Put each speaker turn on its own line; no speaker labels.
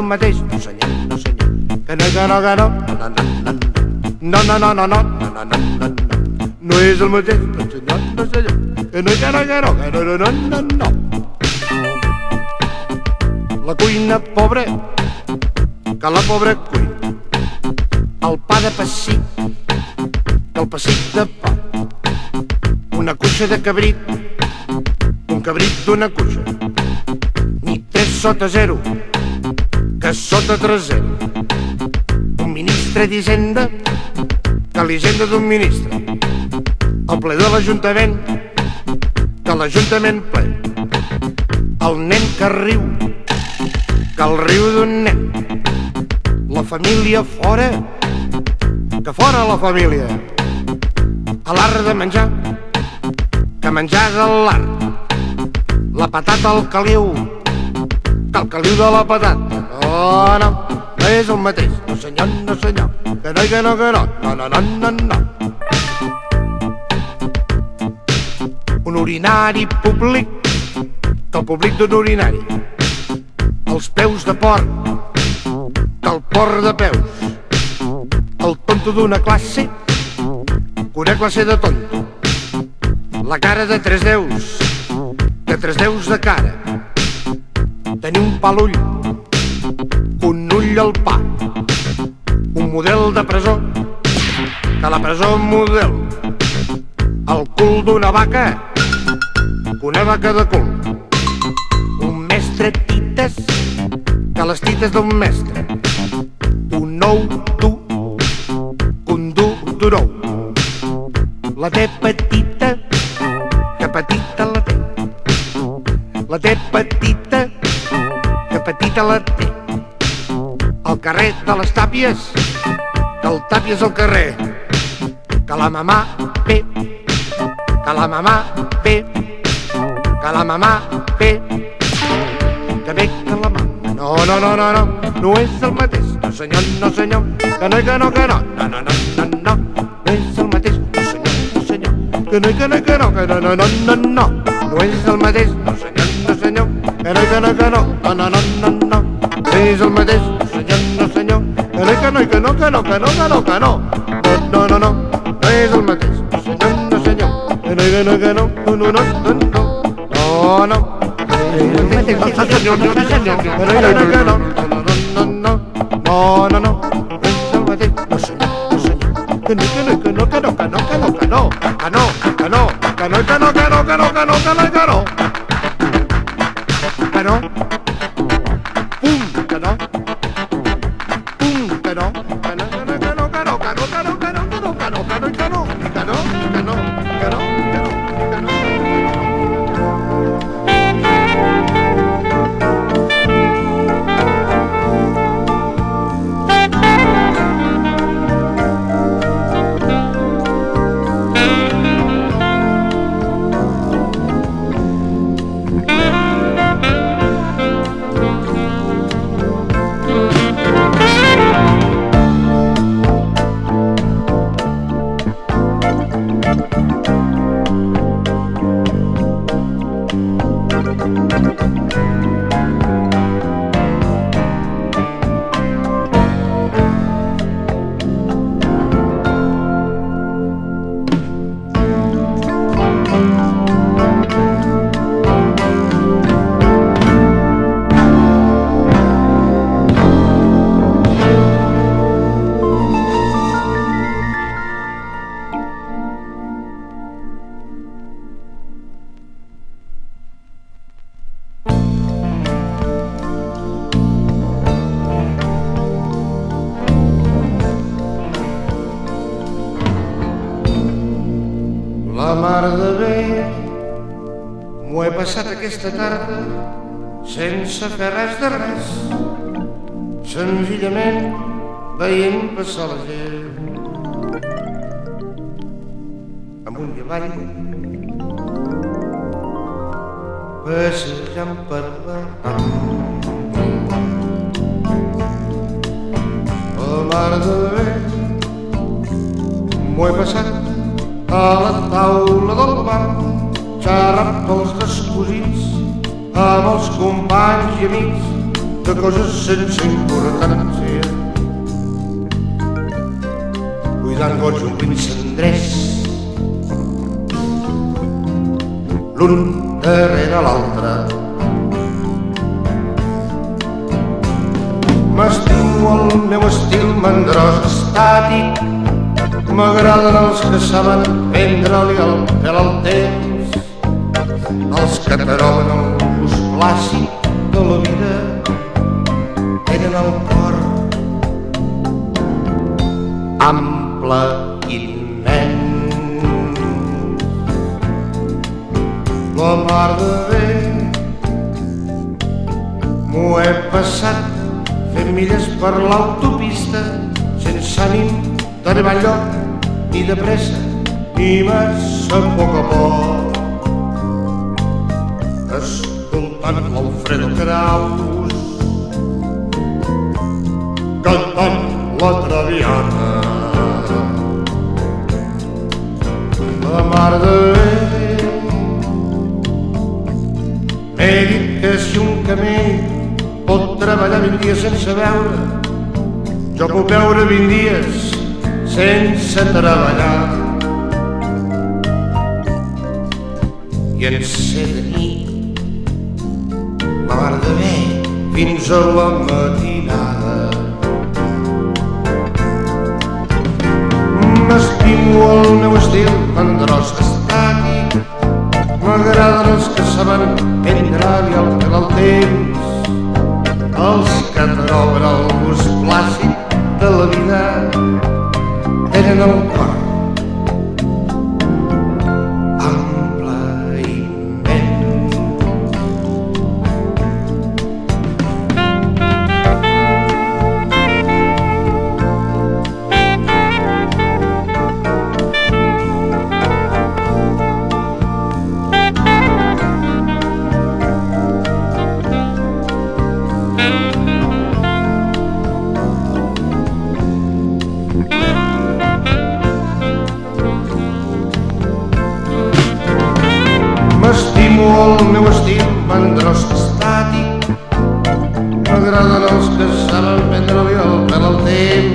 mateix, no senyor, no senyor. Que no, que no, que no, no, no, no, no, no, no, no, no, no, no és el mateix, no senyor, no senyor. Que no, que no, que no, que no, no, no, no. La cuina pobra, que la pobra cuina. El pa de pessic, que el pessic de pa. Una cuixa de cabrit, un cabrit d'una cuixa. Ni 3 sota 0, que sota 3-0. Un ministre d'Hisenda, que l'Hisenda d'un ministre. El ple de l'Ajuntament, que l'Ajuntament ple. El nen que riu, que el riu d'un nen. La família fora, que fora la família. A l'art de menjar, que menjar de l'art. La patata al caliu, que el caliu de la patata. Oh, no, no és el mateix, no senyor, no senyor. Que no, que no, que no, no, no, no, no, no. Un urinari públic, que el públic d'un urinari. Els peus de porc, que el porc de peus. El tonto d'una classe, que una classe de tonto. La cara de 3 déus, de 3 déus de cara. Tenir un pa a l'ull, un ull al pa. Un model de presó, que la presó model. El cul d'una vaca, que una vaca de cul. Un mestre tites, que les tites d'un mestre. Un ou dur, que un dur d'ou. La té petita, que petita la té. La té petita, que petita la té. El carrer de les Tàpies, que el Tàpies al carrer. Que la mamà ve, que la mamà ve, que la mamà ve, que ve que la mamà. No, no, no, no, no, no és el mateix, no senyor, no senyor. Que no, que no, que no, no, no, no, no, no. No és el mateix, no senyor, no senyor. Que no, que no, que no, que no, no, no, no, no. No és el mateix, no senyor, no senyor. Que no, que no, que no, no, no, no, no, no. No és el mateix, no senyor, no senyor. Que no, que no, que no, que no, que no, que no, que no. No, no, no, no és el mateix, no senyor, no senyor. Que no, que no, que no, no, no, no, no, no, no. No, no, no, no, no, no, és el mateix, no senyor, no senyor. Que no, que no, que no, que no, que no, que no, que no, que no, que no, que no, que no, que no, que no, que no, que no, que no. Que no, pum, que no, pum, que no, que no, que no, que no, que no, que no, que no, que no, que no, que no, que no, que no, que no, que no, que no, que no. La mar de bé m'ho he passat aquesta tarda sense fer res de res, senzillament veient passar la gent amunt i avall, passejant per la tarda. La mar de bé m'ho he passat a la taula del bar, xerrant pels descosits amb els companys i amics de coses sense importància, cuidant goig omplint cendrers, l'un darrere l'altre. M'estimo el meu estil mandrós estàtic, m'agraden els que saben prendre-li el pèl al temps, els que troben el gust clàssic de la vida, tenen el cor ample i immens. La mar de bé m'ho he passat fent milles per l'autopista sense ànim d'arribar enlloc, ni de pressa, ni massa a poc, escoltant l'Alfredo Kraus cantant la Traviata. La mar de bé m'he dit que si un camell pot treballar 20 dies sense beure, jo puc beure 20 dies sense treballar. I en ser de nit, la mar de bé fins a la matinada. M'estimo el meu estil mandrós estàtic, m'agraden els que saben prendre-li el pèl al temps, els que troben el gust clàssic de la vida, tenen el cor ample i immens. M'estimo el meu estil mandrós estàtic, m'agraden els que saben prendre-li el pèl al temps,